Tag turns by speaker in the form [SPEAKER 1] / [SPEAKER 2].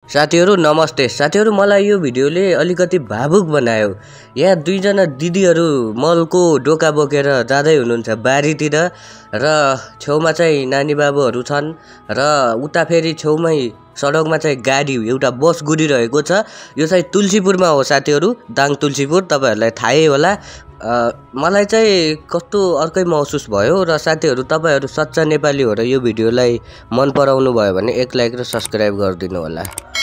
[SPEAKER 1] साथीहरु नमस्ते। साथीहरु मलाई यो भिडियोले अलिकति भावुक बनायो। यहाँ दुईजना दिदीहरु मलको डोका बोकेर जाँदै हुनुहुन्छ बारीतिर र छेउमा चाहिँ नानी बाबुहरु छन् र उता फेरि छेउमै सडकमा चाहिँ गाडी एउटा बस गुडिरहेको छ। यो चाहिँ तुलसीपुरमा हो साथीहरु, दाङ तुलसीपुर, तपाईहरुलाई थाहै होला। मलाई चाहिँ कस्तो अर्कै महसुस भयो र साथीहरु तपाईहरु सच्चा नेपाली हो र यो भिडियोलाई मन पराउनु भयो भने एक लाइक र सब्स्क्राइब गरिदिनु होला।